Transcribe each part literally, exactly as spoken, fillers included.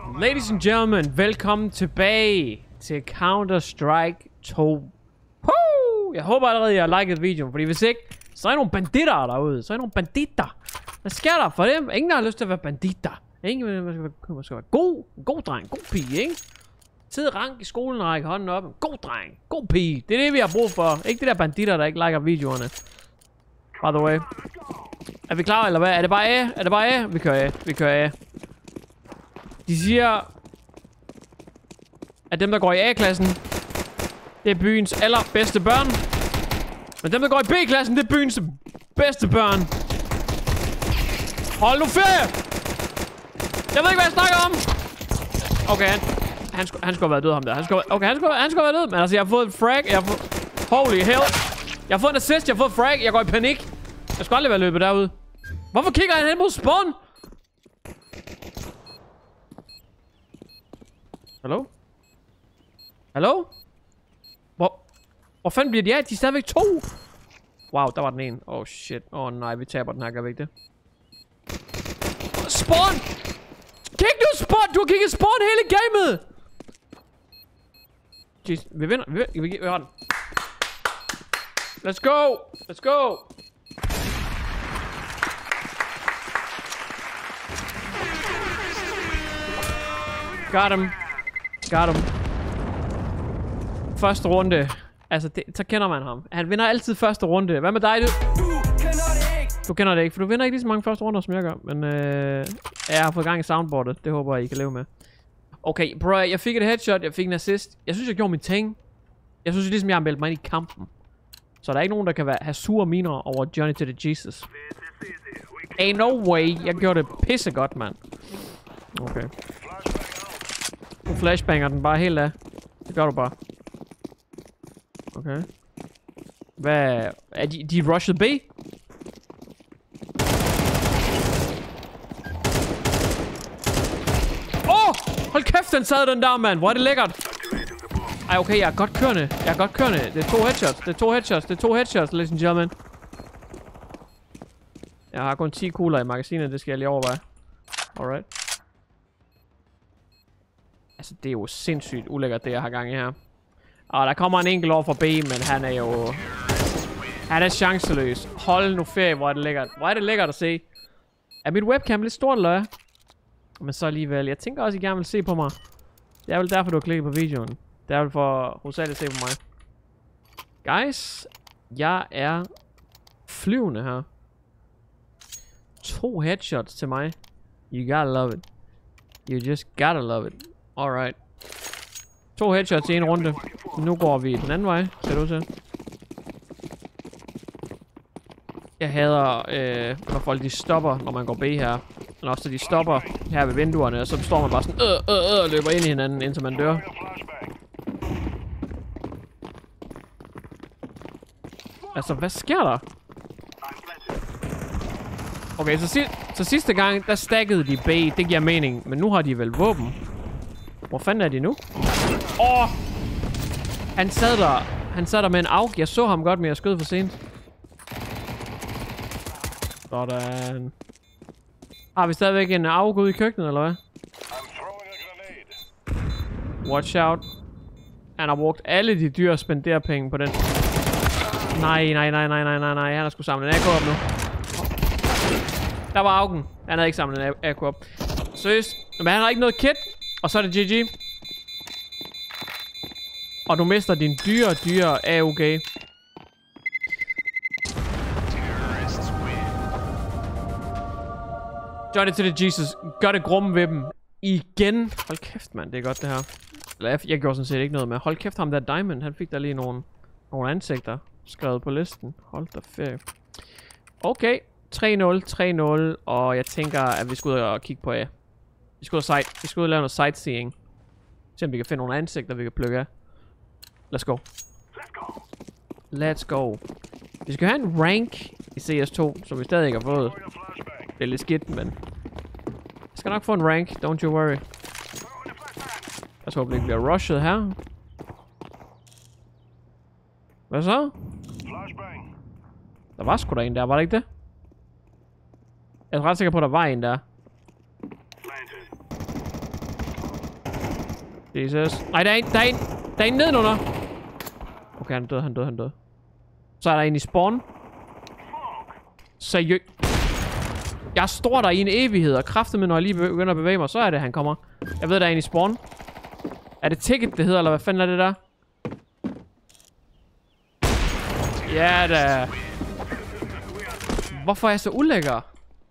Ladies and gentlemen, velkommen tilbage til Counter-Strike to. Woo! Jeg håber allerede, jeg har liket videoen, fordi hvis ikke, så er der nogle banditter derude. Så er der nogle banditter. Hvad sker der for dem? Ingen har lyst til at være banditter. Ingen man skal være, man skal være god, god dreng, god pige, ikke? Tid rank i skolen og række hånden op. God dreng, god pige. Det er det, vi har brug for. Ikke det der banditter, der ikke liker videoerne. By the way. Er vi klar, eller hvad? Er det bare A? Er det bare A? Vi kører A. Vi kører A. De siger, at dem, der går i A-klassen, det er byens allerbedste børn. Men dem, der går i B-klassen, det er byens bedste børn. Hold nu ferie! Jeg ved ikke, hvad jeg snakker om. Okay, han, han, skulle, han skulle have været død, ham der. Han skulle, okay, han skulle, han skulle have været død. Men altså, jeg har fået en frag. Jeg har fået... Holy hell. Jeg har fået en assist. Jeg har fået frag. Jeg går i panik. Jeg skulle aldrig være løbet derude. Hvorfor kigger han hen mod spawn? Hallo? Hallo? Hvor... Hvor fanden bliver de af? De er stadigvæk to. Wow, der var den ene. Oh shit. Åh oh, nej, vi taber den her. Gør vi ikke det? Spawn! Kig nu spawn! Du har kigget spawn hele gamet! Jeez, vi vinder. Vi vinder. Vi, vi har den. Let's go! Let's go! Got him. Got him. Første runde. Altså, det, så kender man ham. Han vinder altid første runde. Hvad med dig, du? Du kender det ikke, for du vinder ikke lige så mange første runder, som jeg gør. Men øh, jeg har fået gang i soundboardet. Det håber jeg, I kan leve med. Okay, bro, jeg fik et headshot. Jeg fik en assist. Jeg synes, jeg gjorde min ting. Jeg synes ligesom, jeg har meldt mig ind i kampen. Så der er ikke nogen, der kan være, have sure miner over Johnny to the Jesus. Ain't no way. Jeg gjorde det pissegodt, mand. Okay. Du flashbanger den bare helt af. Det gør du bare. Okay. Hvad? Er de, de rushet B? Åh! Oh! Hold kæft, den sad den der, mand. Hvor er det lækkert. Ej, okay, jeg er godt kørende. Jeg er godt kørende. Det er to headshots. Det er to headshots. Det er to headshots, ladies and gentlemen. Jeg har kun ti kugler i magasinet. Det skal jeg lige overveje. Alright. Altså, det er jo sindssygt ulækkert, det jeg har gang i her. Og der kommer en enkelt over fra B, men han er jo... Han er chanceløs. Hold nu ferie, hvor er det lækkert. Hvor er det lækkert at se. Er mit webcam lidt stort, eller hvad? Men så alligevel. Jeg tænker også, I gerne vil se på mig. Det er vel derfor, du har klikket på videoen. Det er vel for hovedsageligt at se på mig. Guys, jeg er flyvende her. To headshots til mig. You gotta love it. You just gotta love it. Alright. To headshots i en runde. Nu går vi den anden vej, ser det ud til. Jeg hader, øh, når folk de stopper, når man går B her. Når også de stopper her ved vinduerne, og så står man bare sådan, øh, øh, øh, og løber ind i hinanden, indtil man dør. Altså, hvad sker der? Okay, så, si så sidste gang, der stakkede de B. Det giver mening, men nu har de vel våben. Hvor fanden er de nu? Åh! Oh! Han sad der. Han sad der med en AUG. Jeg så ham godt, men jeg skød for sent. Sådan. Har vi stadigvæk en AUG ude i køkkenet, eller hvad? Watch out. Han har brugt alle de dyre spenderpenge på den. Nej, nej, nej, nej, nej, nej, nej. Han har sgu samle en A K op nu. Der var AUG'en. Han havde ikke samlet en A K op. Seriøst. Men han har ikke noget kit. Og så er det G G. Og du mister din dyre, dyre A U G. Johnny to the Jesus. Gør det grumme ved dem. Igen. Hold kæft, mand. Det er godt, det her. Eller jeg, jeg gjorde sådan set ikke noget med. Hold kæft, ham der Diamond. Han fik der lige nogle, nogle ansigter skrevet på listen. Hold da ferie. Okay. tre nul, tre nul. Og jeg tænker, at vi skal ud og kigge på A. Vi skal ud og, site. Vi skal ud og lave noget sightseeing. Se om vi kan finde nogle ansigter, vi kan plukke af. Let's go. Let's go. Vi skal have en rank i C S to, som vi stadig ikke har fået. Det er lidt skidt, men... Jeg skal nok få en rank, don't you worry. Jeg håber, det bliver rushet her. Hvad så? Der var sgu da en der, var der ikke det? Jeg er ret sikker på, at der var en der. Jesus. Nej, der er en, der er en, der er en nedenunder. Okay, han død, han død, han død. Så er der en i spawn. Seriøst. Jeg står der i en evighed, og kraftedeme, når jeg lige begynder at bevæge mig, så er det, han kommer. Jeg ved, der er en i spawn. Er det ticket, det hedder, eller hvad fanden er det der? Ja da. Hvorfor er jeg så ulækker?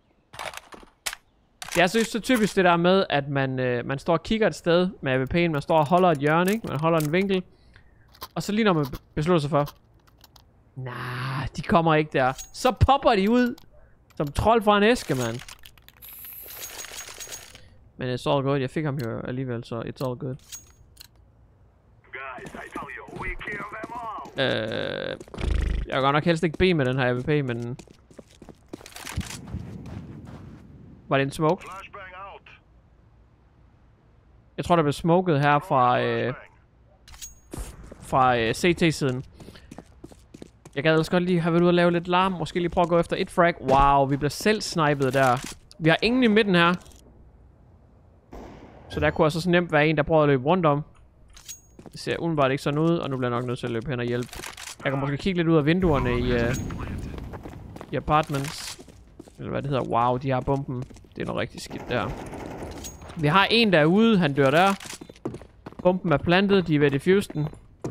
Det er så, så typisk det der med, at man, øh, man står og kigger et sted med A W P'en. Man står og holder et hjørne, ikke? Man holder en vinkel. Og så lige når man beslutter sig for, nej, de kommer ikke der. Så popper de ud. Som trold fra en æske, mand. Men it's all good. Jeg fik ham jo alligevel, så it's all good. Øh, jeg vil godt nok helst ikke bede med den her A W P, men... Var det en smoke? Jeg tror, der blev smoket her fra... Øh, fra øh, C T-siden. Jeg gad ellers godt lige have været ude og lave lidt larm. Måske lige prøve at gå efter et frag. Wow, vi bliver selv snipet der. Vi har ingen i midten her. Så der kunne altså så nemt være en, der prøver at løbe rundt om. Det ser umiddelbart ikke sådan ud, og nu bliver jeg nok nødt til at løbe hen og hjælpe. Jeg kan måske kigge lidt ud af vinduerne i, uh, i apartments. Eller hvad det hedder. Wow, de har bomben. Det er noget rigtig skidt der. Vi har en derude, han dør der. Bomben er plantet, de er ved at defuse den.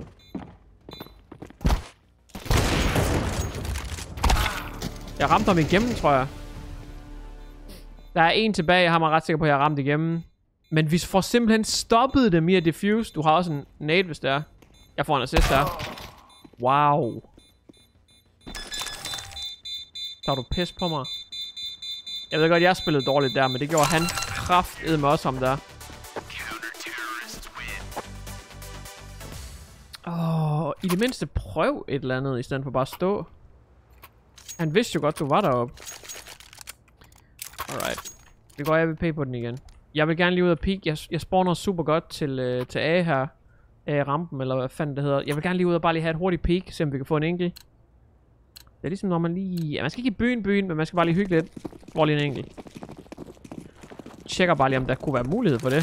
Jeg ramte ham igennem, tror jeg. Der er en tilbage, jeg har mig ret sikker på, at jeg har ramt igennem. Men vi får simpelthen stoppet dem i at defuse. Du har også en nade, hvis det er. Jeg får en assist der. Wow. Tager du pis på mig? Jeg ved godt, jeg spillede dårligt der, men det gjorde han kraftedeme med også ham der. Åh, oh, i det mindste prøv et eller andet, i stedet for bare at stå. Han vidste jo godt, du var deroppe. Alright. Vi går A W P på den igen. Jeg vil gerne lige ud og peek. Jeg, jeg spawner super godt til, øh, til A her. A-rampen, eller hvad fanden det hedder. Jeg vil gerne lige ud og bare lige have et hurtigt peek, se om vi kan få en enkelt. Det er ligesom når man lige... Ja, man skal ikke i byen byen, men man skal bare lige hygge lidt. Hvor lige en enkelt. Tjekker bare lige, om der kunne være mulighed for det.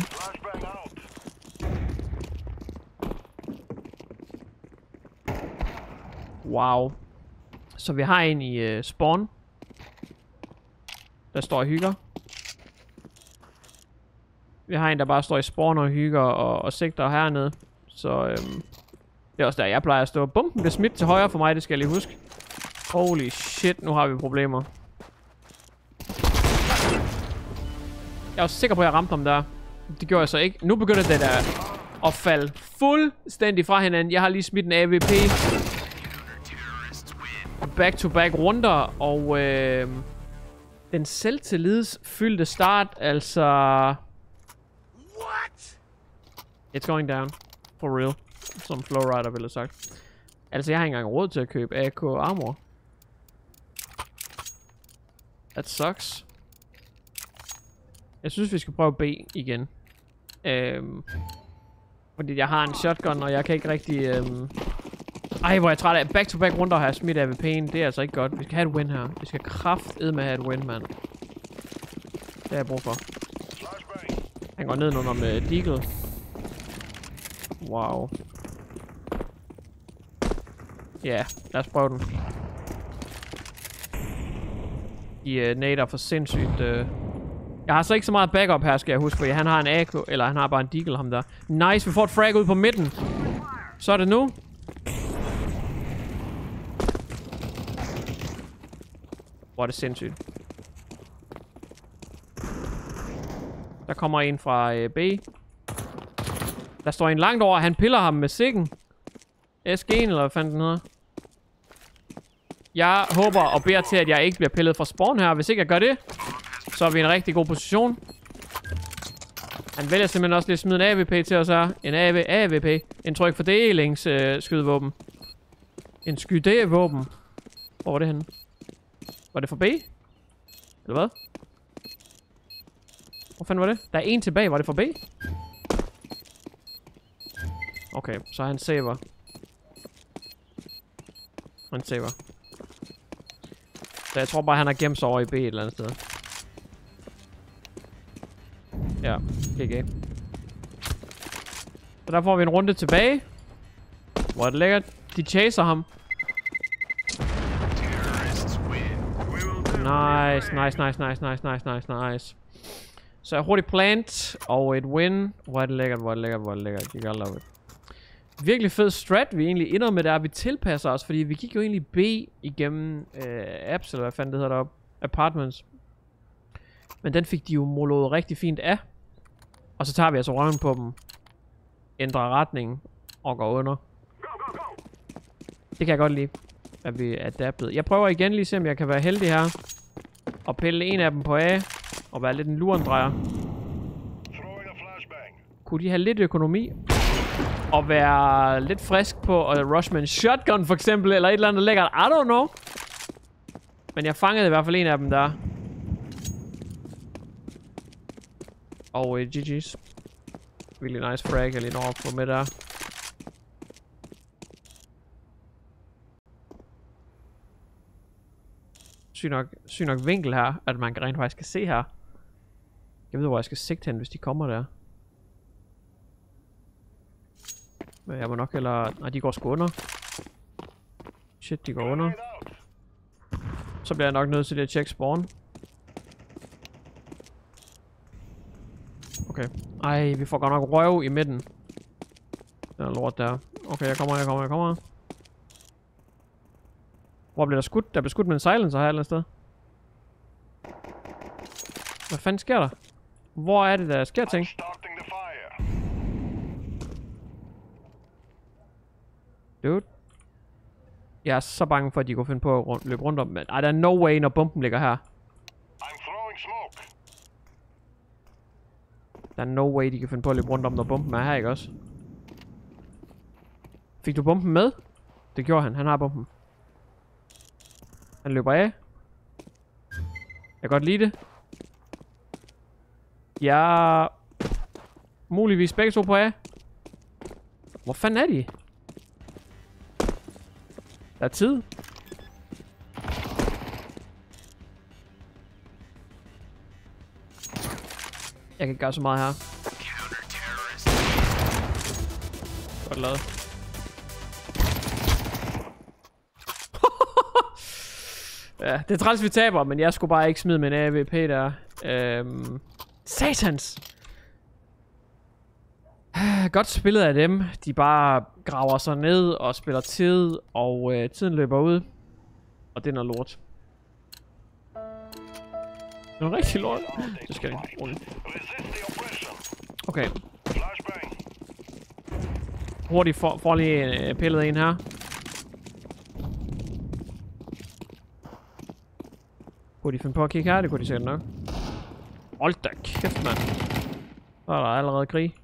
Wow. Så vi har en i uh, spawn. Der står og hygger. Vi har en, der bare står i spawn og hygger og, og sigter hernede. Så øhm, det er også der, jeg plejer at stå. Bomben bliver smidt til højre for mig, det skal jeg lige huske. Holy shit, nu har vi problemer. Jeg er også sikker på, at jeg ramte ham der. Det gjorde jeg så ikke. Nu begynder det der at falde fuldstændig fra hinanden. Jeg har lige smidt en A W P. Back-to-back runder, og øh, den selvtillidsfyldte start, altså... What? It's going down. For real. Som Flowrider ville have sagt. Altså, jeg har ikke engang råd til at købe A K armor. That sucks. Jeg synes, vi skal prøve B igen. Øhm, fordi jeg har en shotgun, og jeg kan ikke rigtig... Øhm, Ej, hvor er jeg træt af. Back-to-back runder har jeg smidt A W P'en. Det er altså ikke godt. Vi skal have et win her. Vi skal kraftedme have et win, mand. Det har jeg brug for. Han går ned under med Deagle. Wow. Ja, yeah, lad os prøve den. De uh, nader for sindssygt. Uh... Jeg har så ikke så meget backup her, skal jeg huske, fordi han har en A K, eller han har bare en Deagle, ham der. Nice, vi får et frag ud på midten. Så er det nu. Hvor er det sindssygt. Der kommer en fra øh, B. Der står en langt over, han piller ham med siggen. S G'en, eller hvad fanden den hedder. Jeg håber og beder til, at jeg ikke bliver pillet fra spawn her. Hvis ikke jeg gør det, så er vi i en rigtig god position. Han vælger simpelthen også lige at smide en A W P til os her. En A W P. En tryk fordelings øh, skydevåben. En skydevåben. Hvor var det henne? Var det for B? Eller hvad? Hvor fanden var det? Der er en tilbage. Var det for B? Okay, så han saver. Han saver. Så jeg tror bare, han har gemt sig over i B et eller andet sted. Ja, G G. Så der får vi en runde tilbage. Hvor er det lækkert. De chaser ham. Nice, nice, nice, nice, nice, nice, nice, nice. Så hurtigt plant og et win. Hvor er det lækkert, hvor er det lækkert, hvor er det lækkert. You gotta love it. Virkelig fed strat, vi egentlig ender med der, vi tilpasser os, fordi vi gik jo egentlig B igennem øh, apps, eller hvad fanden det hedder deroppe, apartments. Men den fik de jo molået rigtig fint af. Og så tager vi altså røven på dem, ændrer retningen og går under. Det kan jeg godt lide, at vi er adaptet. Jeg prøver igen lige se, om jeg kan være heldig her. Og pille en af dem på A, og være lidt en lurendrejer. Kunne de have lidt økonomi? Og være lidt frisk på at rush med en shotgun for eksempel, eller et eller andet lækkert. I don't know. Men jeg fangede i hvert fald en af dem der. Og uh, G G's. Virkelig nice frag, jeg lige når at få med der. Syg nok, syg nok vinkel her, at man rent faktisk kan se her. Jeg ved, hvor jeg skal sigte hen, hvis de kommer der. Men jeg må nok heller... Nej, de går sgu under. Shit, de går under. Så bliver jeg nok nødt til at tjekke spawn. Okay. Ej, vi får godt nok røv i midten. Den er lort der. Okay, jeg kommer, jeg kommer, jeg kommer. Hvor bliver der skudt? Der bliver skudt med en silencer her et eller andet sted. Hvad fanden sker der? Hvor er det, der sker ting? Dude. Jeg er så bange for, at de kunne finde på at rund, løbe rundt om. Men ej, der er no way, når bomben ligger her. Der er no way, de kan finde på at løbe rundt om, når bomben er her, ikke også? Fik du bomben med? Det gjorde han. Han har bomben. Han løber af. Jeg kan godt lide det. Ja. Muligvis begge to på A. Hvor fanden er de? Der er tid. Jeg kan ikke gøre så meget her. Godt lavet. Ja, det er træls, vi taber, men jeg skulle bare ikke smide min A V P der. Øhm, satans! Godt spillet af dem. De bare graver sig ned og spiller tid, og øh, tiden løber ud. Og det er noget lort. Det er noget rigtig lort. Det skal jeg ikke. Okay. Hurtigt får, får lige øh, pillet en her. Kunne de finde på at kigge her? Det kunne de sikkert nok. Hold da kæft, mand. Så er der allerede krig.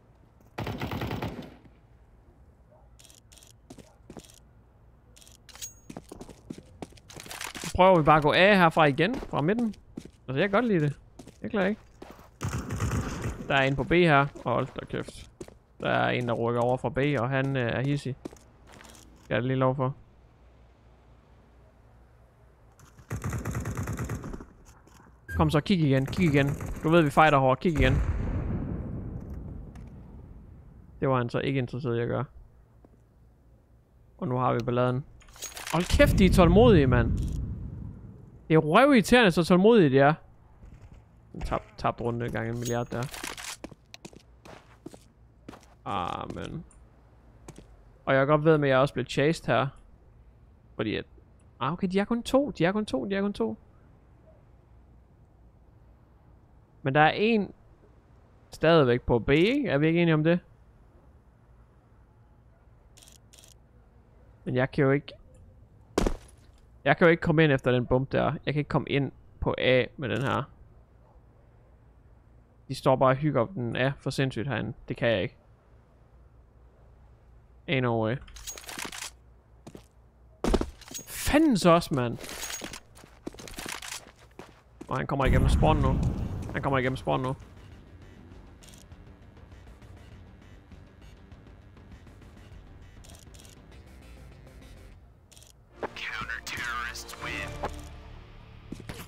Så prøver vi bare at gå af herfra igen, fra midten. Altså, jeg kan godt lide det. Jeg klarer ikke. Der er en på B her. Hold da kæft. Der er en, der rykker over fra B, og han øh, er hissig. Jeg er det lige lov for. Kom så, kig igen, kig igen. Du ved, vi fighter hårdt. Kig igen. Det var han så ikke interesseret i at gøre. Og nu har vi balladen. Hold kæft, de er tålmodige, mand. Det er røvirriterende, så tålmodige de er. Tabt, tabt runde gang en milliard der. Ah, men. Og jeg kan godt ved, at jeg også blev chased her. Fordi at... Ah, okay, de er kun to. De er kun to, de er kun to. Men der er en stadigvæk på B, ikke? Er vi ikke enige om det? Men jeg kan jo ikke... Jeg kan jo ikke komme ind efter den bump der. Jeg kan ikke komme ind på A med den her. De står bare og hygger op den A for sindssygt herinde. Det kan jeg ikke. Ain't no way. Fandens også, mand. Og han kommer igennem spawn nu. Han kommer igennem spawn nu.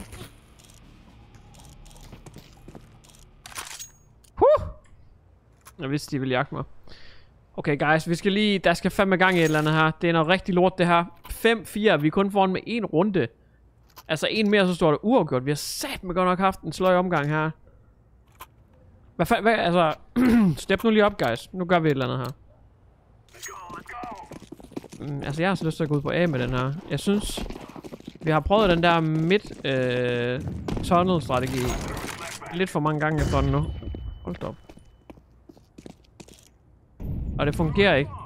Huh! Jeg vidste, de ville jagte mig. Okay, guys, vi skal lige... Der skal fandme gang i et eller andet her. Det er noget rigtig lort, det her. fem fire. Vi er kun foran med en runde. Altså, en mere, så står det uafgjort. Vi har satme godt nok haft en sløj omgang her. Hvad fanden... Hvad, altså... Step nu lige op, guys. Nu gør vi et eller andet her. Mm, altså, jeg har så lyst til at gå ud på A med den her. Jeg synes... Vi har prøvet den der midt... Øh, tunnel-strategi. Lidt for mange gange efterhånden nu. Hold da op. Og det fungerer ikke.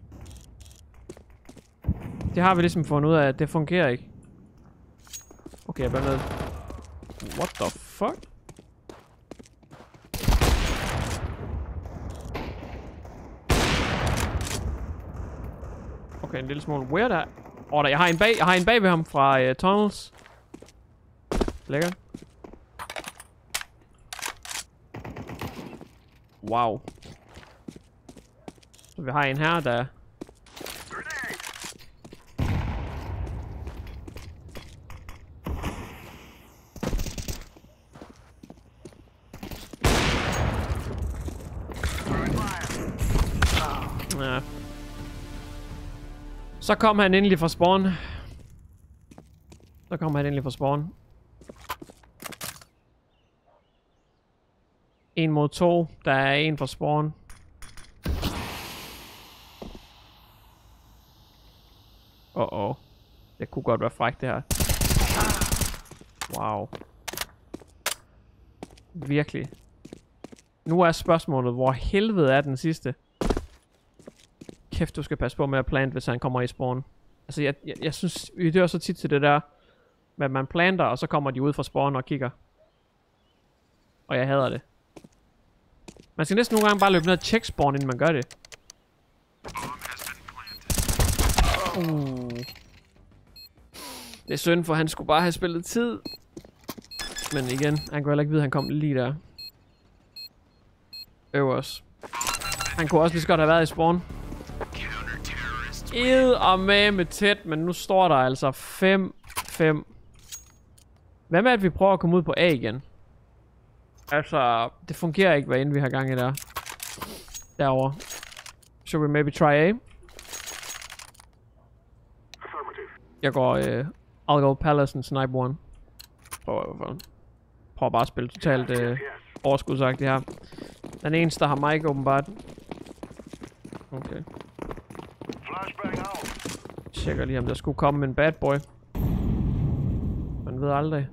Det har vi ligesom fundet ud af, at det fungerer ikke. Okay, jeg bliver nødt. What the fuck? Okay, en lille smule weird der. Åh, oh, der, jeg har en bag, jeg har en bag ved ham fra uh, Tunnels. Lækker. Wow. Så vi har en her, der... Ja. Så kom han endelig fra spawn. Så kom han endelig fra spawn. En mod to. Der er en fra spawn. Åh, oh, oh. Det kunne godt være frækt, det her. Wow. Virkelig. Nu er spørgsmålet, hvor helvede er den sidste? Kæft, du skal passe på med at plante, hvis han kommer i spawn. Altså, jeg, jeg, jeg synes, vi dør så tit til det der, med at man planter, og så kommer de ud fra spawn og kigger. Og jeg hader det. Man skal næsten nogle gange bare løbe ned og tjekke spawn, inden man gør det. Uh. Det er synd, for han skulle bare have spillet tid. Men igen, han kunne heller ikke vide, at han kom lige der. Øvers. Han kunne også lige så godt have været i spawn. Ed og med med tæt, men nu står der altså fem fem. Hvad med at vi prøver at komme ud på A igen? Altså, det fungerer ikke, hvad end vi har gang i der. Derovre. Should we maybe try A? Jeg går, øh, I'll go Palace and snipe one. Prøv i hvert fald. Prøv bare at spille totalt øh, overskudsagtigt her. Den eneste, der har mic åbenbart. Okay. Tjekker lige, om der skulle komme en bad boy. Man ved aldrig.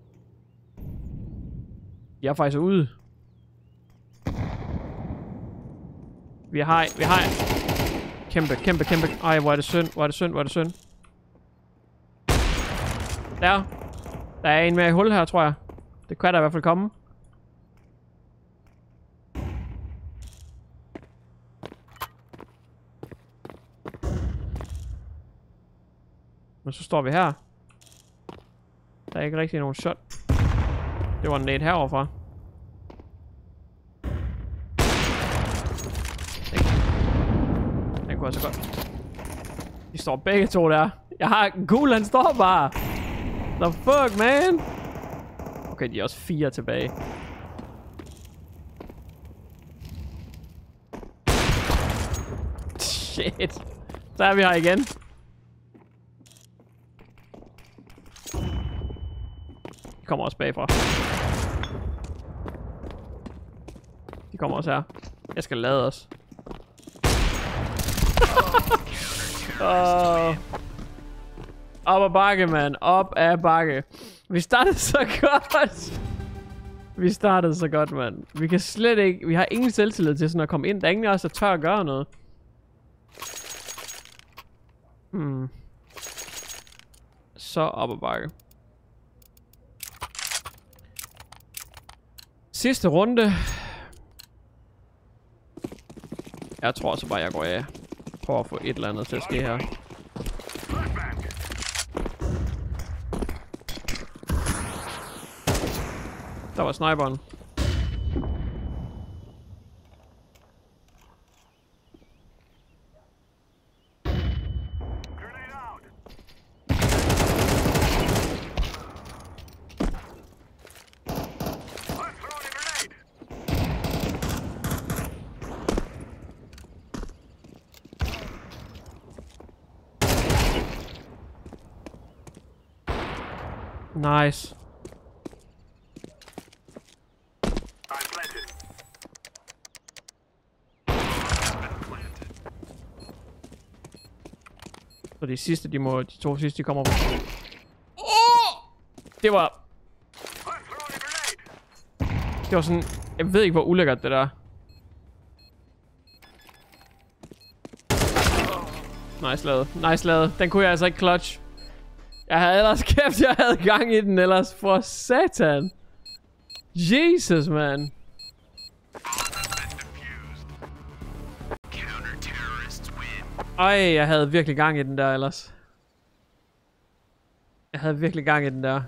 Jeg er faktisk ude. Vi har, vi har. Kæmpe, kæmpe, kæmpe. Ej, hvor er det synd, hvor er det synd, hvor er det synd. Der. Der er en mere i hul her, tror jeg. Det kan der i hvert fald komme. Men så står vi her. Der er ikke rigtig nogen shot. Det var en nade heroverfra. Den, den kunne altså godt. De står begge to der. Jeg har en cool, han står bare. The fuck, man? Okay, de er også fire tilbage. Shit. Så er vi her igen. De kommer også bagfra. De kommer også her. Jeg skal lade os. oh. Op ad bakke, mand. Op ad bakke. Vi startede så godt. Vi startede så godt, mand. Vi kan slet ikke... Vi har ingen selvtillid til sådan at komme ind. Der er ingen af os, der tør at gøre noget. Hmm. Så op ad bakke. Sidste runde. Jeg tror så bare, jeg går af. Prøv at få et eller andet til at ske her. Der var sniperen. Nice. Så de sidste, de må, de to sidste, de kommer på. Oh! Det var... Det var sådan... Jeg ved ikke, hvor ulækkert det der. Nice lavet. Nice lavet. Den kunne jeg altså ikke clutch. Jeg havde ellers kæft, jeg havde gang i den ellers. For satan. Jesus, man. Ej, jeg havde virkelig gang i den der ellers. Jeg havde virkelig gang i den der.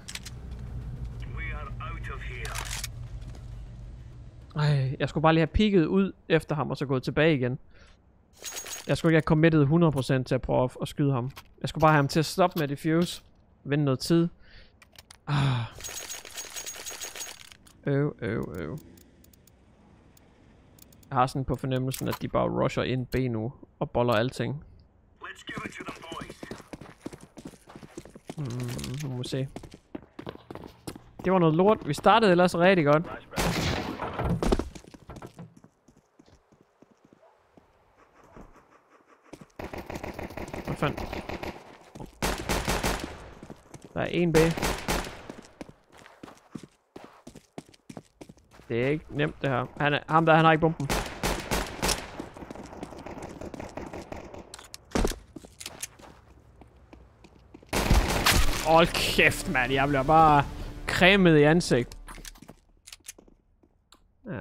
Ej, jeg skulle bare lige have peeket ud efter ham og så gået tilbage igen. Jeg skulle ikke have committet hundrede procent til at prøve at skyde ham. Jeg skulle bare have ham til at stoppe med defuse. Vinde noget tid. Ah. Øv, øv, øv. Jeg har sådan på fornemmelsen, at de bare rusher ind B nu og boller alting. Hmm, nu må vi se. Det var noget lort. Vi startede ellers rigtig godt. Hvad fanden? Der er en B. Det er ikke nemt det her. Han er, ham der, han har ikke bomben. Hold kæft, mand. Jeg bliver bare cremet i ansigt. Ja.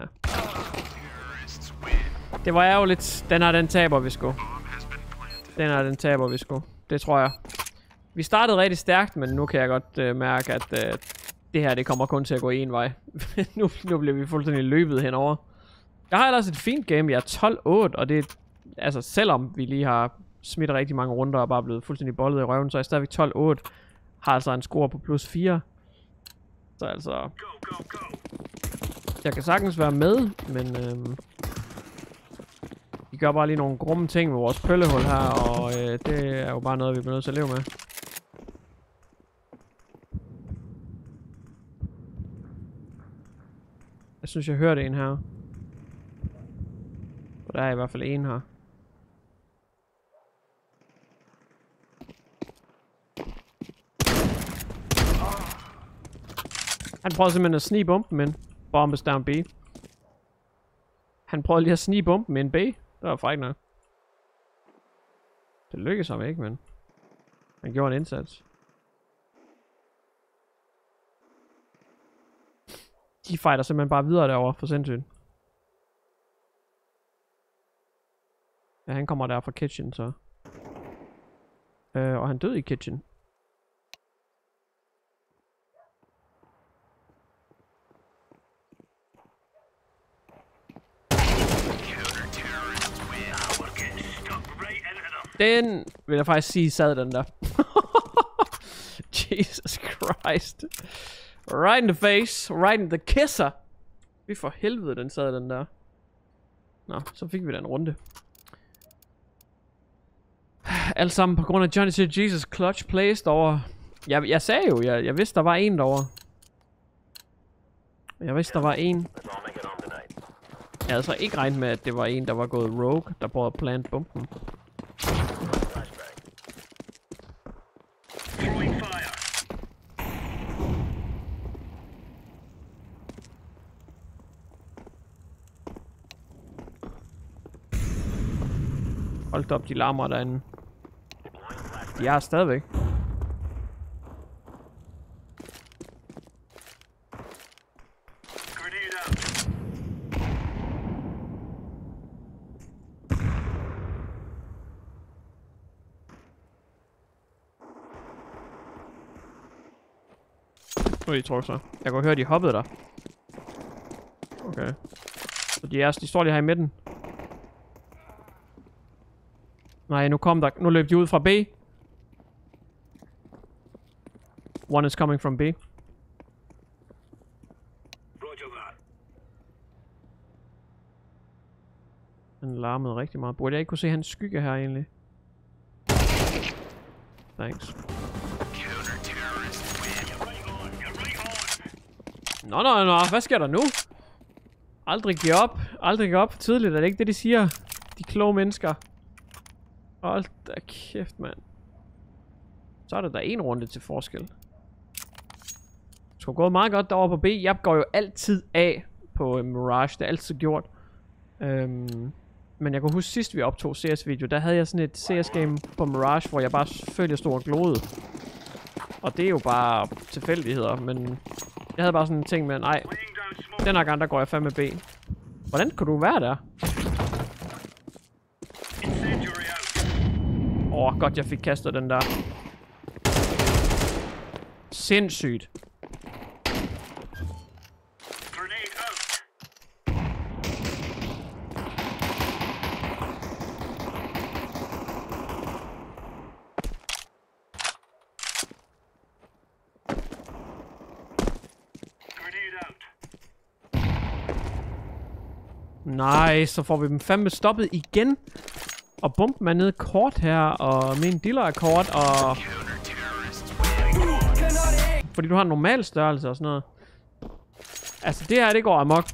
Det var ærgerligt. Den her, den taber vi sgu. Den her, den taber vi sgu. Det tror jeg. Vi startede rigtig stærkt, men nu kan jeg godt uh, mærke, at uh, det her, det kommer kun til at gå en vej. nu, nu bliver vi fuldstændig løbet henover. Jeg har ellers et fint game. Jeg er tolv otte, og det er, altså selvom vi lige har smidt rigtig mange runder og bare blevet fuldstændig bollet i røven, så er jeg stadigvæk tolv otte. Har altså en score på plus fire. Så altså... Jeg kan sagtens være med, men... Øhm, vi gør bare lige nogle grumme ting med vores pøllehul her, og øh, det er jo bare noget, vi bliver nødt til at leve med. Jeg synes, jeg hørte en her. Og der er i hvert fald en her. Han prøvede simpelthen at snige bomben ind. Bombes down B. Han prøvede lige at snige bomben ind B. Det var frækt nok. Det lykkedes ham ikke, men han gjorde en indsats. De fighter simpelthen bare videre derovre for sindssygt. Ja, han kommer der fra kitchen, så. Øh, og han døde i kitchen. Den vil jeg faktisk sige sad den der. Jesus Christ. Right in the face. Right in the kisser. Vi for helvede den sad den der. Nå, så fik vi den runde. Alt sammen på grund af Johnny T. Jesus clutch plays derovre. Jeg, jeg sagde jo, jeg, jeg vidste der var en derovre. Jeg vidste der var en. Jeg havde så ikke regnet med, at det var en, der var gået rogue, der prøvede at plante bomben. Hold op, de larmer derinde. De er stadigvæk. Nu er de trukket så. Jeg kunne høre, de hoppede der. Okay. Så de, er, de står lige her i midten. Nej, nu kom der. Nu løb de ud fra B. One is coming from B. Den larmede rigtig meget. Burde jeg ikke kunne se hans skygge her egentlig? Thanks. Nå, nå, nå. Hvad sker der nu? Aldrig give op. Aldrig give op. Tidligt er det ikke det, de siger. De kloge mennesker. Hold da kæft, mand. Så er der da en runde til forskel. Det skulle gå meget godt derovre på B. Jeg går jo altid af på uh, Mirage. Det er altid gjort. Øhm, men jeg kan huske sidst vi optog C S-video. Der havde jeg sådan et C S-game på Mirage, hvor jeg bare følte, jeg stod og glodede. Og det er jo bare tilfældigheder, men jeg havde bare sådan en ting med, nej, den her gang, der går jeg fandme B. Hvordan kunne du være der? Åh, oh, godt jeg fik kastet den der. Sindssygt. Nej, så får vi dem fandme stoppet igen. Og bomben er nede kort her, og min dealer er kort, og... Fordi du har en normal størrelse og sådan noget. Altså, det her, det går amok.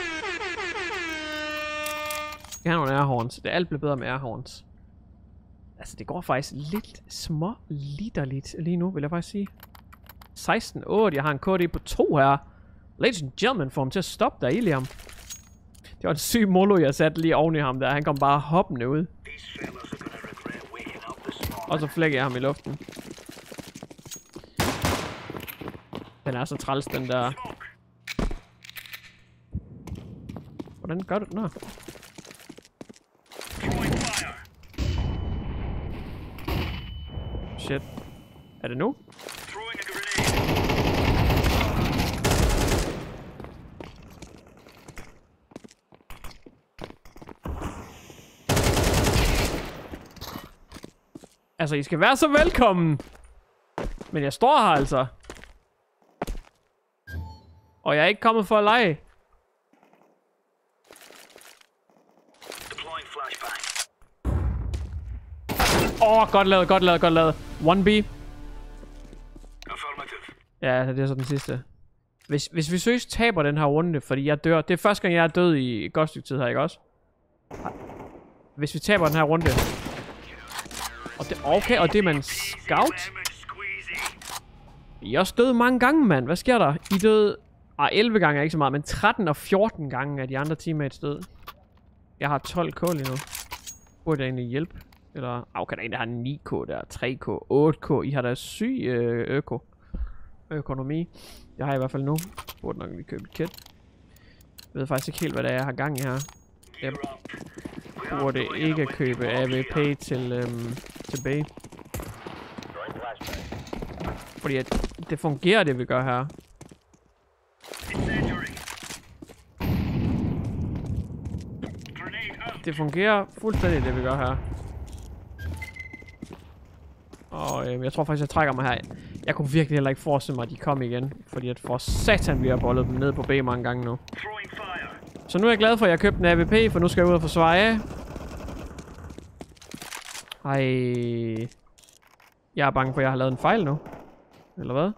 Jeg har nogle airhorns. Det er alt blevet bedre med airhorns. Altså, det går faktisk lidt små litterligt lige nu, vil jeg faktisk sige. seksten otte, jeg har en K D på to her. Ladies and gentlemen, får ham til at stoppe der, Iliam. Det var en syg molo, jeg satte lige oven i ham der. Han kom bare hoppende ud. Og så flækker jeg ham i luften. Den er så træls, den der. Hvordan gør du den her? Shit. Er det nu? Altså, I skal være så velkommen. Men jeg står her altså. Og jeg er ikke kommet for at lege. Åh, oh, godt lavet, godt lavet, godt lavet. one B. Ja, det er så den sidste. Hvis, hvis vi seriøst taber den her runde, fordi jeg dør. Det er første gang, jeg er død i et godt stykke tid her, ikke også? Hvis vi taber den her runde. Og det, okay, og det er man scout. I er også døde mange gange, mand. Hvad sker der? I døde... Ah, elleve gange er ikke så meget, men tretten og fjorten gange er de andre teammates døde. Jeg har tolv K lige nu. Burde jeg egentlig hjælpe? Eller... Ah, okay, der er en, der har ni K der. tre K, otte K. I har da syg øh, øko. Økonomi. Det har jeg i hvert fald nu. Burde nok lige købe et kit. Jeg ved faktisk ikke helt, hvad det er, jeg har gang i her. Jeg burde ikke købe A W P til, øhm, til B. Fordi at det fungerer, det vi gør her. Det fungerer fuldstændig, det vi gør her. Og øhm, jeg tror faktisk, jeg trækker mig her. Jeg kunne virkelig heller ikke forestille mig, at de kom igen. Fordi at for satan, vi har bollet dem ned på B mange gange nu. Så nu er jeg glad for, at jeg købte en A W P, for nu skal jeg ud og forsvare af. Ej. Jeg er bange for, at jeg har lavet en fejl nu. Eller hvad?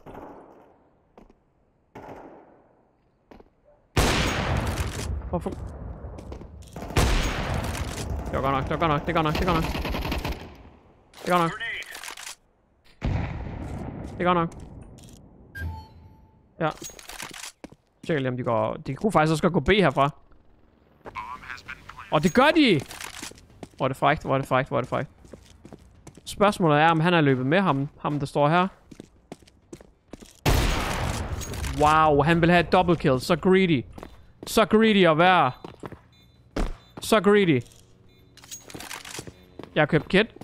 Hvorfor? Det var godt nok, det var godt nok, det er godt nok, det er godt nok. Det er godt nok. Det er godt nok. Ja. Tjek lige om de går... De kunne faktisk også godt gå B herfra. Og det gør de! Hvor er det frækt, hvor er det frækt, hvor er det frækt. Spørgsmålet er, om han er løbet med ham. Ham, der står her. Wow, han vil have et double kill. Så greedy. Så greedy at være. Så greedy. Jeg har købt kit.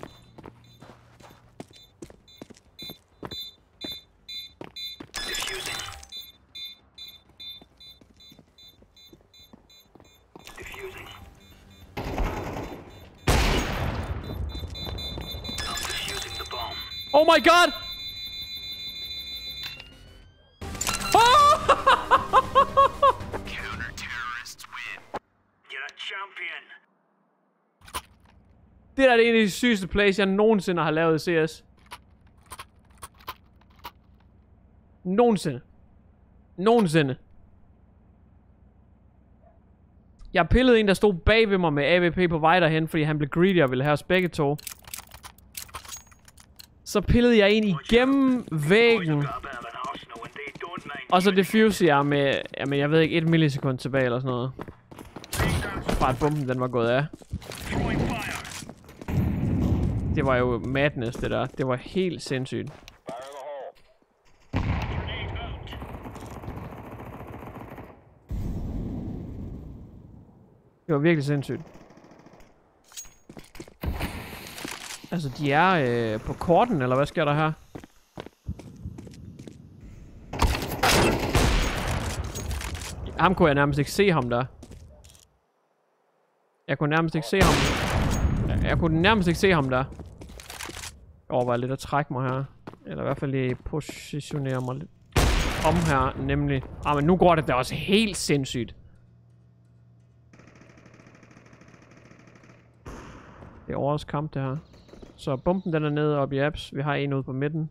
Oh my god! Oh! Counter-terrorists win. You're a champion. Det der er det en af de sygeste plays, jeg nogensinde har lavet i C S. Nogensinde. Nogensinde. Jeg pillede en, der stod bag ved mig med A W P på vej derhen, fordi han blev greedy og ville have os begge to. Så pillede jeg en igennem væggen. Og så diffuser jeg med, jamen jeg ved ikke, et millisekund tilbage eller sådan noget. Bare at bomben den var gået af. Det var jo madness det der. Det var helt sindssygt. Det var virkelig sindssygt. Altså, de er øh, på korten, eller hvad sker der her? Ham kunne jeg nærmest ikke se ham der. Jeg kunne nærmest ikke se ham. Jeg, jeg kunne nærmest ikke se ham der. Jeg overvejer lidt at trække mig her. Eller i hvert fald lige positionere mig lidt om her, nemlig. Ah, men nu går det da også helt sindssygt. Det er årets kamp, det her. Så bomben den er nede oppe i apps. Vi har en ude på midten.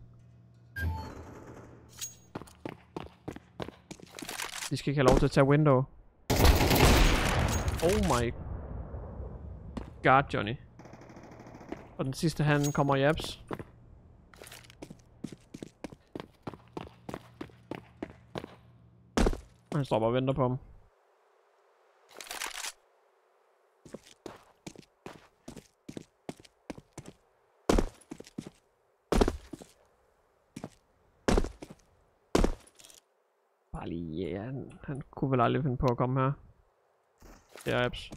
De skal ikke have lov til at tage window. Oh my god, Johnny. Og den sidste han kommer i apps. Han står bare og venter på ham. Bare lige, ja, han, han kunne vel aldrig finde på at komme her. Det er apps.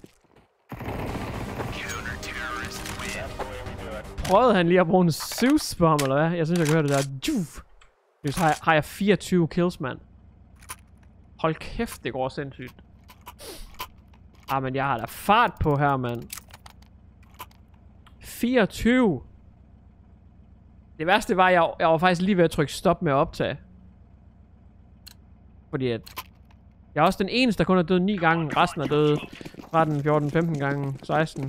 Prøvede han lige at bruge en Zeus på ham, eller hvad? Jeg synes, jeg kan høre det der. Juh! Hvis har jeg, har jeg fireogtyve kills, mand. Hold kæft, det går sindssygt. Ah, men jeg har da fart på her, mand. fireogtyve! Det værste var, at jeg, jeg var faktisk lige ved at trykke stop med at optage. Fordi at... Jeg er også den eneste, der kun er død ni gange. Resten er døde tretten, fjorten, femten gange, seksten.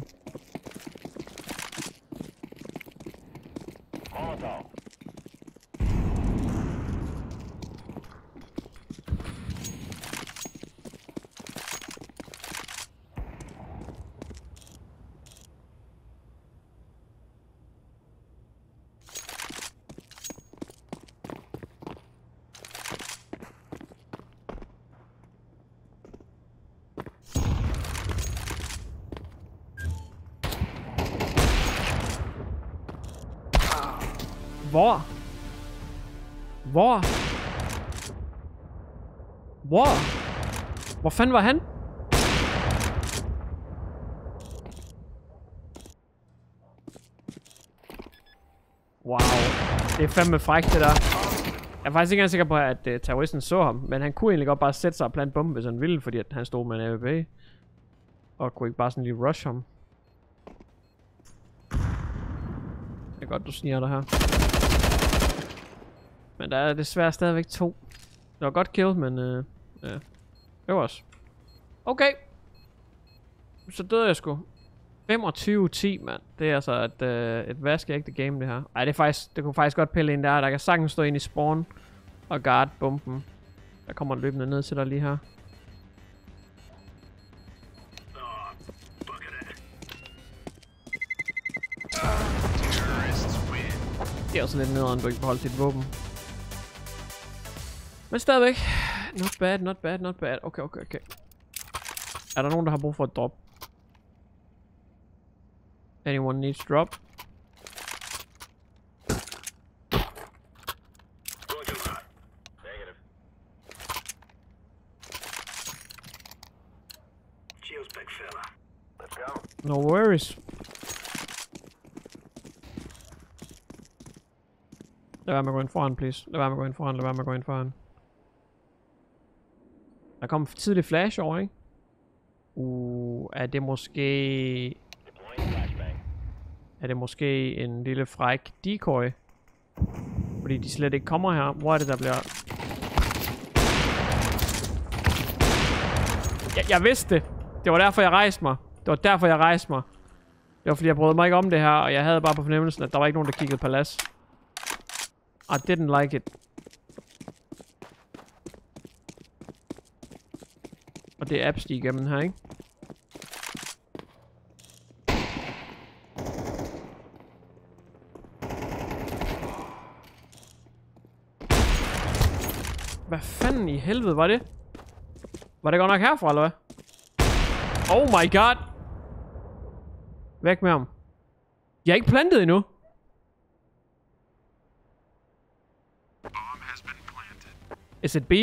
Hvor? Hvor? Hvor? Hvor fanden var han? Wow. Det er fandme frækt, det der. Jeg er faktisk ikke engang sikker på, at uh, terroristen så ham. Men han kunne egentlig godt bare sætte sig og plante bomben, hvis han ville. Fordi at han stod med en A W P. Og kunne ikke bare sådan lige rush ham. Det er godt, du sniger dig her. Men der er desværre stadigvæk to. Det var godt kill, men øh, ja. Det var også. Okay. Så døde jeg sgu. femogtyve ti, mand. Det er altså et, øh, et vaskeægte game, det her. Ej, det er faktisk, det kunne faktisk godt pille ind der. Der kan sagtens stå ind i spawn og guard bomben. Der kommer løbende ned til dig lige her. Det er også lidt nederen, du ikke beholder dit våben. Men stadigvæk. Not bad, not bad, not bad. Okay, okay, okay. Er der nogen, der har brug for et drop? Anyone needs drop? No worries. Lad være med at gå ind foran, please. Lad være med at gå ind foran, lad være med at gå ind foran. Der kom tidlig flash over, ikke? Uh, er det måske... Er det måske en lille fræk decoy? Fordi de slet ikke kommer her. Hvor er det, der bliver... Jeg, jeg vidste det. Det var derfor, jeg rejste mig. Det var derfor, jeg rejste mig. Det var fordi, jeg brød mig ikke om det her, og jeg havde bare på fornemmelsen, at der var ikke nogen, der kiggede på las. I didn't like it. Og det er apps, de er igennem her, ikke? Hvad fanden i helvede var det? Var det godt nok herfra, eller hvad? Oh my god! Væk med ham. Jeg er ikke plantet endnu. Is it B?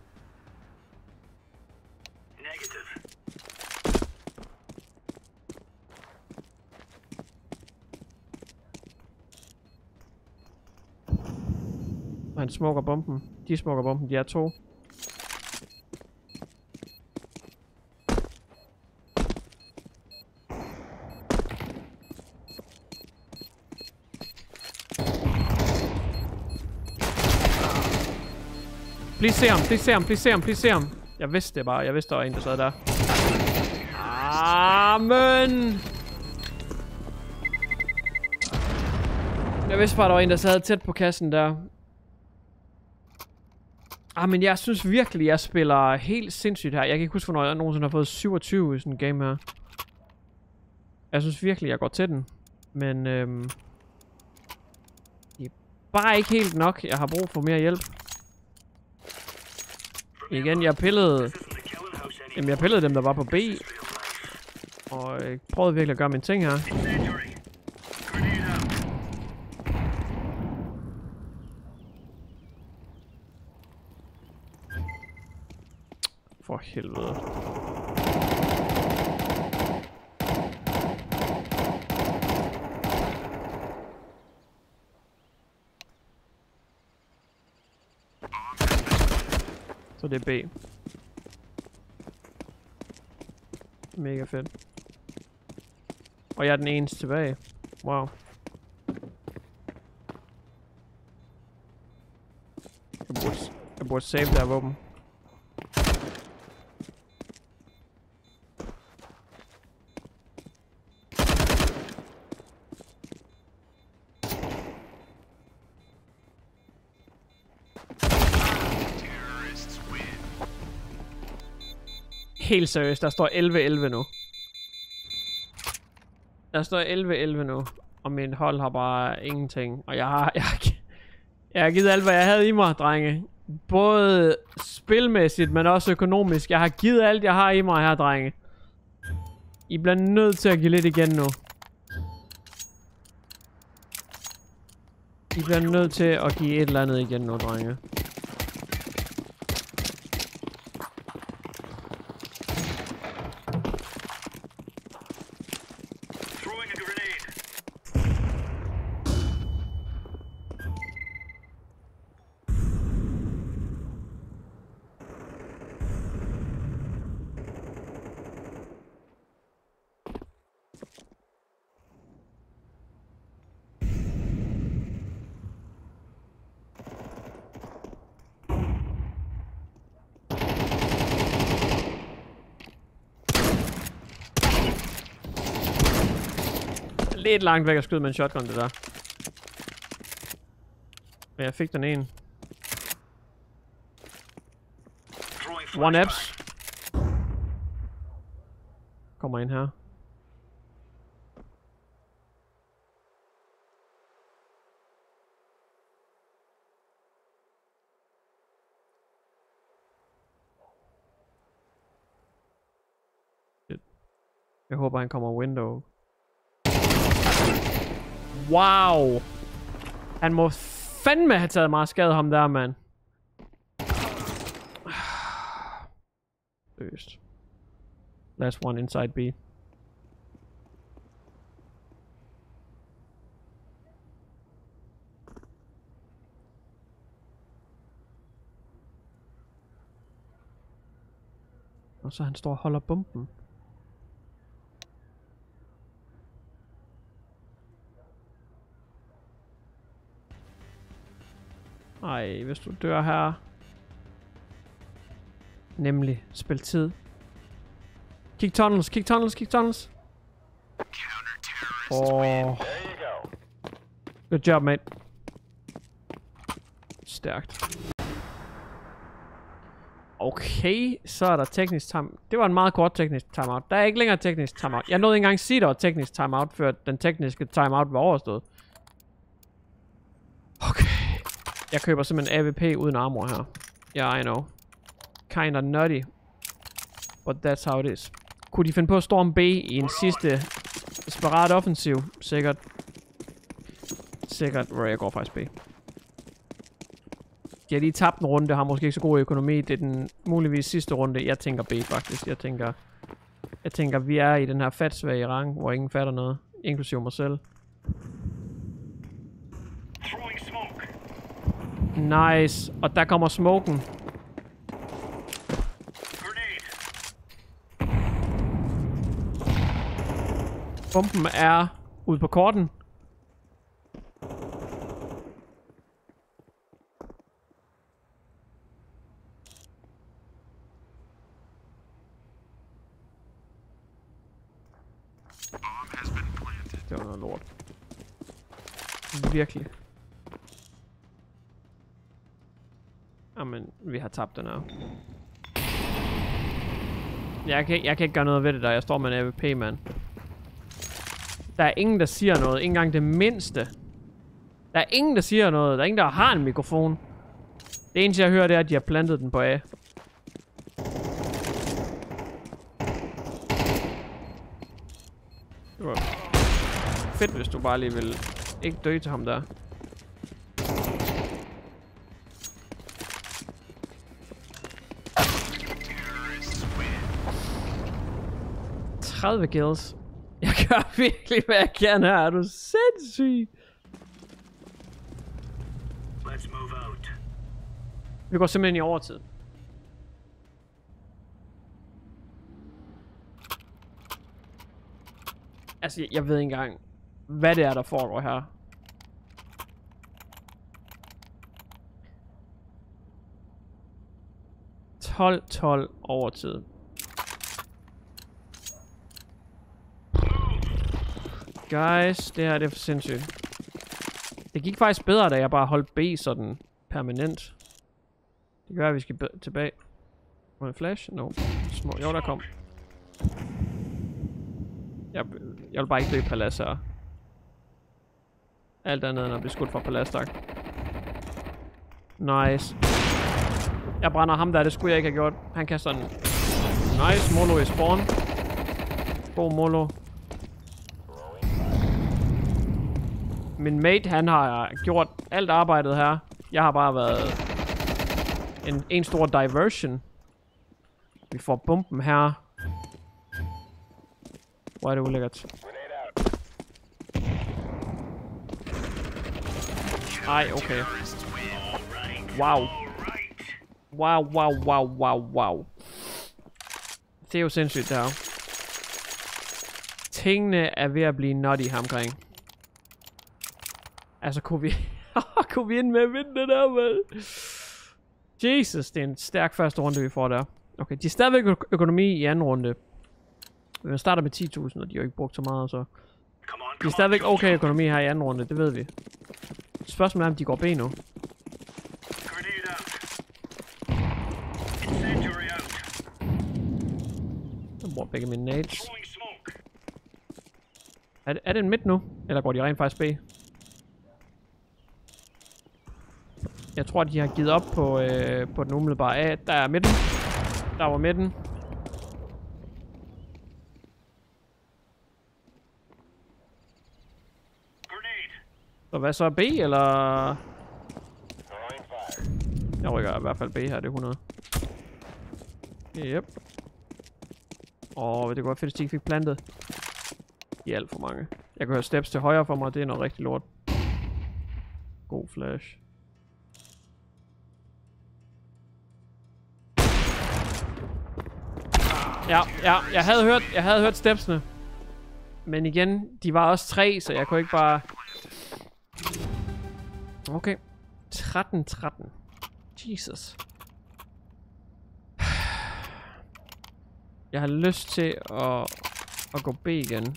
Han smukker bomben. De smukker bomben. De er to. Please se ham, please se ham, please se ham, please se ham. Jeg vidste det bare. Jeg vidste, der var en, der sad der. Amen. Jeg vidste bare, der var en, der sad tæt på kassen der. Ah, men jeg synes virkelig, jeg spiller helt sindssygt her. Jeg kan ikke huske, hvornår jeg nogensinde har fået syvogtyve i sådan en game her. Jeg synes virkelig, jeg går til den. Men øhm, det er bare ikke helt nok. Jeg har brug for mere hjælp. Igen, jeg pillede... Jamen, jeg pillede dem, der var på B. Og jeg prøvede virkelig at gøre mine ting her. For helvede. Så det er B. Mega fedt. Og jeg er den eneste tilbage. Wow. Jeg burde, jeg burde save der våben. Helt seriøst, der står elleve elleve nu. Der står elleve elleve nu. Og min hold har bare ingenting. Og jeg har... Jeg, jeg har givet alt, hvad jeg havde i mig, drenge. Både spilmæssigt, men også økonomisk. Jeg har givet alt, jeg har i mig her, drenge. I bliver nødt til at give lidt igen nu. I bliver nødt til at give et eller andet igen nu, drenge. Lidt langt væk at skyde med en shotgun, det der. Men jeg fik den en. One apps. Kommer ind her. Jeg håber han kommer window. Wow. Han må fandme have taget meget skade, ham der, mand. Øst. Last one inside B. Og så han står og holder bomben. Ej, hvis du dør her. Nemlig, spil tid. Kick tunnels, kick tunnels, kick tunnels. Oh. Good job, mate. Stærkt. Okay, så er der teknisk time. Det var en meget kort teknisk timeout. Der er ikke længere teknisk timeout. Jeg nåede ikke engang at sige, der var teknisk timeout, før den tekniske timeout var overstået. Okay. Jeg køber simpelthen A V P uden armor her. Yeah, I know. Kinda nutty. But that's how it is. Kunne de finde på at storme B i en sidste desperat offensiv? Sikkert. Sikkert. Hvor jeg går faktisk B. De har lige tabt en runde, har måske ikke så god økonomi. Det er den muligvis sidste runde. Jeg tænker B faktisk. Jeg tænker, jeg tænker vi er i den her fatsvage rang, hvor ingen fatter noget. Inklusive mig selv. Nice. Og der kommer smoken. Bomben er ude på korten. Det var noget lort. Virkelig. Jamen, vi har tabt den her. Jeg kan, jeg kan ikke gøre noget ved det der. Jeg står med en A V P, mand. Der er ingen, der siger noget. Ikke engang det mindste. Der er ingen, der siger noget. Der er ingen, der har en mikrofon. Det eneste, jeg hører, det er, at de har plantet den på A. Det var fedt, hvis du bare lige vil ikke dø til ham der. tredive kills. Jeg gør virkelig, hvad jeg kan her. Er du sindssyg? Vi går simpelthen i overtid. Altså, jeg, jeg ved ikke engang, hvad det er, der foregår her. tolv tolv overtid. Guys, det her det er for sindssygt. Det gik faktisk bedre, da jeg bare holdt B sådan permanent. Det gør, at vi skal tilbage. Må jeg flash? No. Små. Jo, der kom. Jeg, jeg vil bare ikke dø palads her. Alt andet end at blive skudt fra palads, tak. Nice. Jeg brænder ham der, det skulle jeg ikke have gjort. Han kaster en nice molo i spawn. God molo. Min mate, han har gjort alt arbejdet her. Jeg har bare været en, en stor diversion. Vi får bomben her. Hvor er det ulækkert. Ej, okay. Wow. Wow, wow, wow, wow, wow. Det er jo sindssygt der. Tingene er ved at blive nutty her omkring. Altså, kunne vi... kunne vi ind med at vinde det der, med? Jesus, det er en stærk første runde, vi får der. Okay, de er stadigvæk ø økonomi i anden runde. Vi starter med ti tusind, og de har ikke brugt så meget, så... De er stadigvæk okay økonomi her i anden runde, det ved vi. Spørgsmålet er, om de går B nu. Jeg bruger begge mine nades. Er det, er det en midt nu? Eller går de rent faktisk B? Jeg tror, de har givet op på, øh, på den umiddelbare A. Der er midten. Der var midten. Så hvad så? B, eller? Jeg rykker i hvert fald B her, det er hundrede. Yep. Åh, det kunne være fedt, hvis de ikke fik plantet. De er alt for mange. Jeg kan høre steps til højre for mig, det er noget rigtig lort. God flash. Ja, ja, jeg havde hørt, jeg havde hørt stepsene. Men igen, de var også tre, så jeg kunne ikke bare... Okay. tretten tretten. Jesus. Jeg har lyst til at, at gå B igen.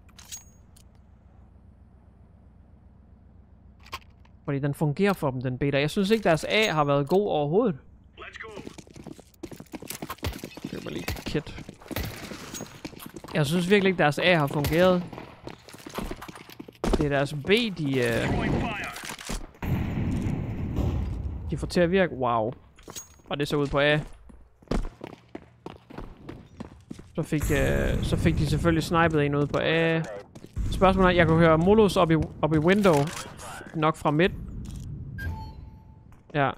Fordi den fungerer for dem, den B der. Jeg synes ikke, deres A har været god overhovedet. Det var lige kit. Jeg synes virkelig ikke, deres A har fungeret. Det er deres B, de... Uh, de får til at virke. Wow. Og det så ud på A. Så fik, øh, så fik de selvfølgelig snipet en ude på A. Spørgsmålet er, jeg kunne høre Molos op i, op i window. Nok fra midt. Ja.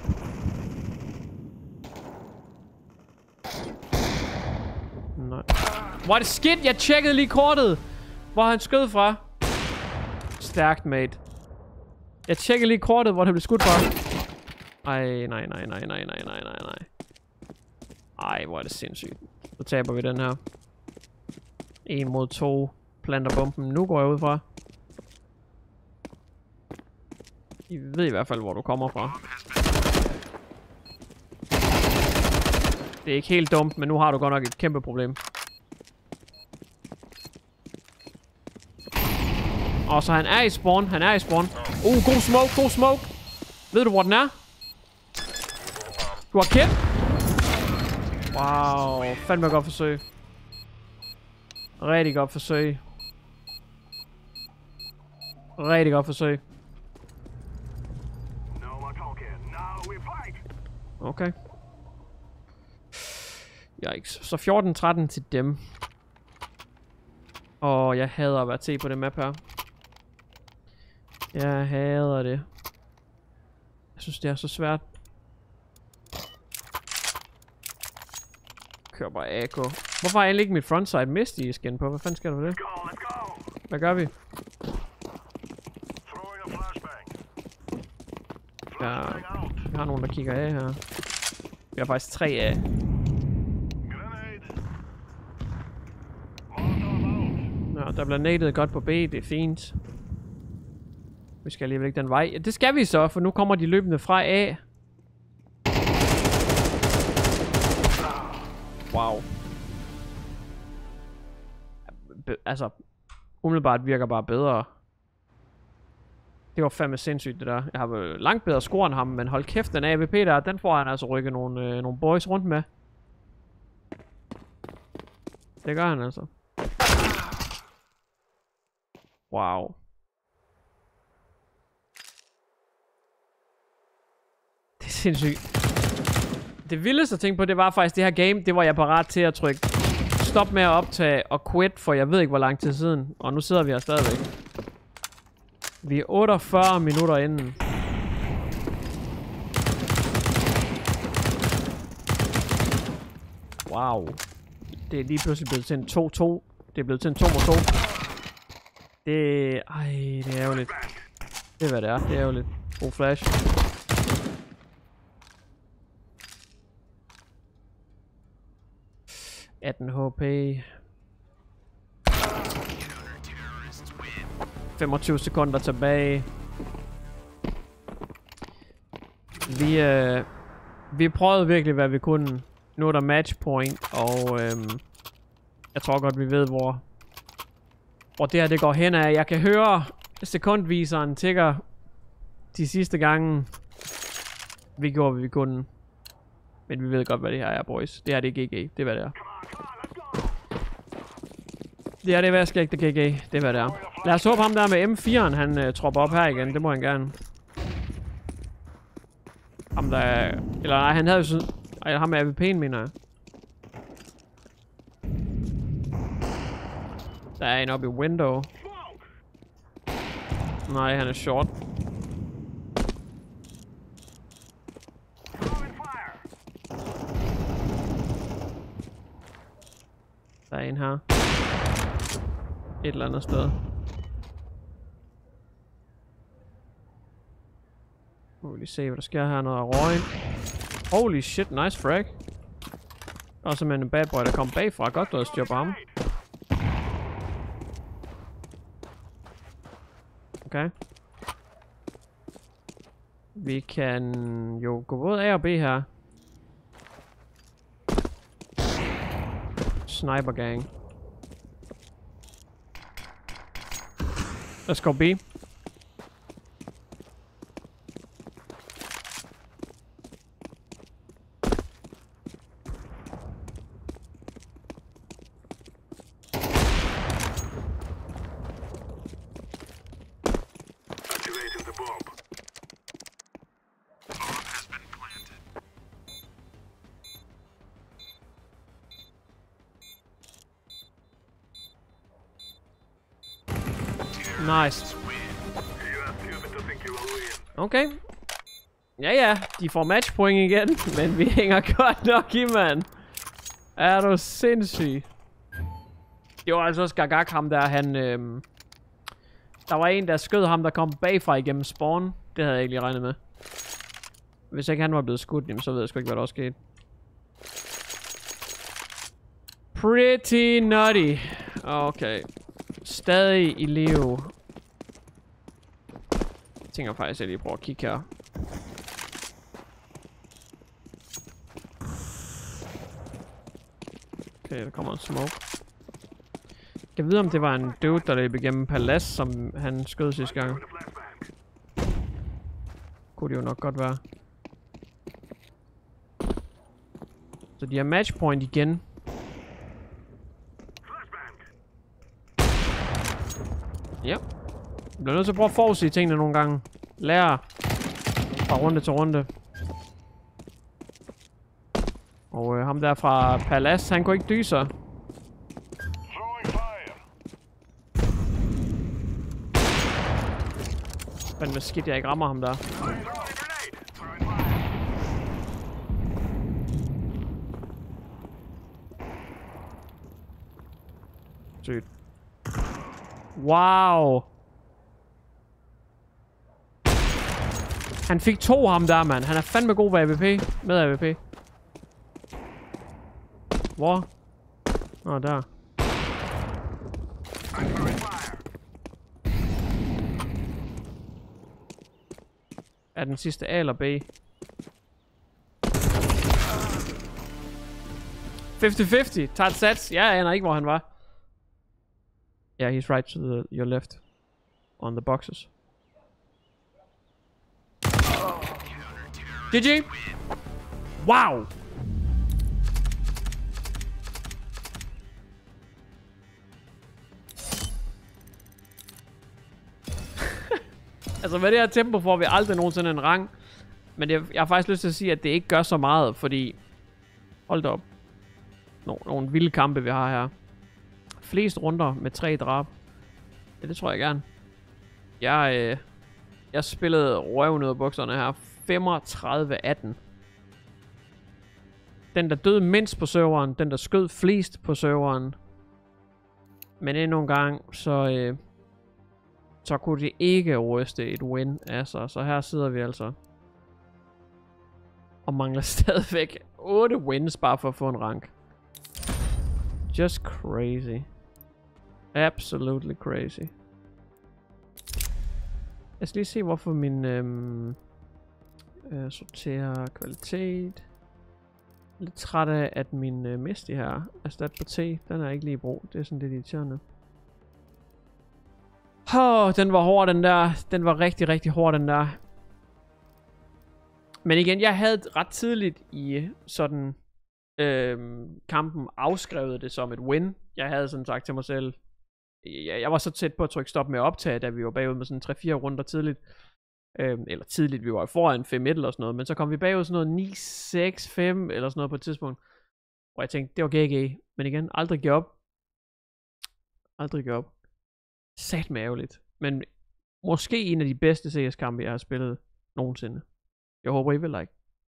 Nej. Hvor er det skidt? Jeg tjekkede lige kortet. Hvor han skød fra. Stærkt, mate. Jeg tjekkede lige kortet, hvor det blev skudt fra. Ej, nej, nej, nej, nej, nej, nej, nej, nej. Ej, hvor er det sindssygt. Så taber vi den her. En mod to. Planter bomben. Nu går jeg ud fra. I ved i hvert fald, hvor du kommer fra. Det er ikke helt dumt, men nu har du godt nok et kæmpe problem. Og så han er i spawn. Han er i spawn. Uh, god smoke, god smoke. Ved du, hvor den er? Du har kæft. Wow, fandme godt forsøg. Rigtig godt forsøg. Rigtig godt forsøg. Okay. Yikes. Så fjorten tretten til dem. Og jeg hader at være T på det map her. Jeg hader det. Jeg synes, det er så svært. Kører bare A K. Hvorfor har jeg egentlig ikke mit frontside mist i skin på? Hvad fanden skal der for det? Hvad gør vi? Ja, vi har nogen, der kigger af her. Vi har faktisk tre A. Nå, der bliver nadet godt på B. Det er fint. Vi skal alligevel ikke den vej. Ja, det skal vi så, for nu kommer de løbende fra A. Wow. Be altså, umiddelbart virker bare bedre. Det var fandme sindssygt, det der. Jeg har langt bedre score end ham, men hold kæft, den A V P der, den får han altså rykket nogle, øh, nogle boys rundt med. Det gør han altså. Wow. Det er sindssygt. Det vildeste at tænke på, det var faktisk det her game, det var jeg parat til at trykke stop med at optage og quit, for jeg ved ikke hvor lang tid siden. Og nu sidder vi her stadigvæk. Vi er otteogfyrre minutter inden. Wow. Det er lige pludselig blevet til en to to. Det er blevet til en to mod to. Det... Ej, det er ærgerligt. Det er hvad det er. Det er ærgerligt. God flash. atten H P. femogtyve sekunder tilbage. Vi, øh, vi prøvede virkelig, hvad vi kunne. Nu er der match point, og øhm, jeg tror godt, vi ved, hvor, hvor det her det går hen af. Jeg kan høre sekundviseren tikker de sidste gange. Vi gjorde, hvad vi kunne. Men vi ved godt, hvad det her er, boys. Det her det er G G. Det er, hvad det er. Det her det er vaskægte G G. Det er, hvad det er. Lad os håbe ham der med M fire'en, han øh, tropper op her igen. Det må han gerne. Ham der... Eller nej, han havde jo sådan... Ej, ham med A V P'en, mener jeg. Der er en oppe i window. Nej, han er short. Der er en her. Et eller andet sted. Nu vil lige se, hvad der sker her. Noget af røgen. Holy shit, nice frag. Der er simpelthen en bad boy, der kom bagfra. Godt, du havde styr på ham. Okay. Vi kan jo gå både A og B her. Sniper gang. Let's go B. Nice. Okay. Ja, ja. De får matchpoint igen. Men vi hænger godt nok i, mand. Er du sindssyg? Det var altså også Gagak, ham der, han... Øhm, der var en, der skød ham, der kom bagfra igennem spawn. Det havde jeg ikke lige regnet med. Hvis ikke han var blevet skudt, jamen, så ved jeg sgu ikke, hvad der også skete. Pretty nutty. Okay. Stadig i live. Jeg tænker faktisk, at jeg lige prøver at kigge her. Okay, der kommer en smoke. Jeg ved, om det var en dude, der løb igennem palads, som han skød sidste gang. Kunne det jo nok godt være. Så de har matchpoint igen. Ja. Jeg bliver nødt til at prøve at forudse tingene nogle gange. Lære fra runde til runde. Og øh, ham der fra Palace, han kunne ikke dyse sig. Men hvad skidt, jeg ikke rammer ham der. Sygt. Wow. Han fik to ham der, mand. Han er fandme god ved A V P. Med A V P. Hvor? Nå, der. Er den sidste A eller B? halvtreds halvtreds. Tager et sats. Ja, jeg aner ikke, hvor han var. Yeah, he's right to the, your left. On the boxes. G G! Wow! Altså med det her tempo får vi aldrig nogensinde en rang. Men det, jeg har faktisk lyst til at sige, at det ikke gør så meget, fordi... Hold da op. Nå, nogle vilde kampe vi har her. Flest runder med tre drab. Ja, det tror jeg gerne. Jeg, øh, jeg spillede røven ud af bukserne her. femogtredive atten. Den der døde mindst på serveren. Den der skød flest på serveren. Men endnu en gang, så... Øh, så kunne det ikke ryste et win af sig. Så her sidder vi altså. Og mangler stadigvæk otte wins bare for at få en rank. Just crazy. Absolutely crazy. Jeg skal lige se, hvorfor min... Øhm, øh, sorterer kvalitet. Lidt træt af, at min øh, Misty her er stat på T. Den er ikke lige i brug. Det er sådan lidt irriterende. Åh, oh, den var hård, den der. Den var rigtig, rigtig hård, den der. Men igen, jeg havde ret tidligt i sådan øhm, kampen afskrevet det som et win. Jeg havde sådan sagt til mig selv, jeg, jeg var så tæt på at trykke stop med at optage, da vi var bagud med sådan tre fire runder tidligt. Øhm, eller tidligt, vi var foran fem et eller sådan noget, men så kom vi bagud sådan noget ni seks fem eller sådan noget på et tidspunkt. Og jeg tænkte, det var G G. Men igen, aldrig give op. Aldrig give op. Sat med ærgerligt. Men måske en af de bedste C S-kampe, jeg har spillet nogensinde. Jeg håber, I vil like.